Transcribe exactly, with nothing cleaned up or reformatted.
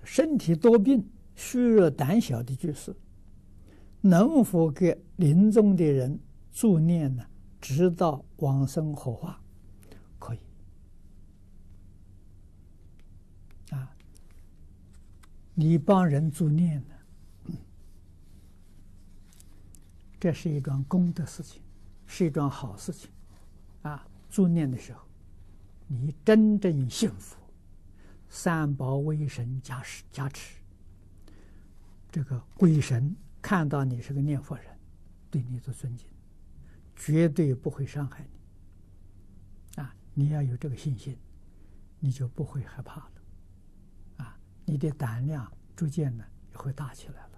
身体多病、虚弱胆小的居士，能否给临终的人助念呢？直到往生火化，可以。啊，你帮人助念呢，嗯，这是一桩功德事情，是一桩好事情。啊，助念的时候，你真正幸福，三宝威神加持加持，这个鬼神看到你是个念佛人，对你的尊敬，绝对不会伤害你。啊，你要有这个信心，你就不会害怕了。啊，你的胆量逐渐呢也会大起来了。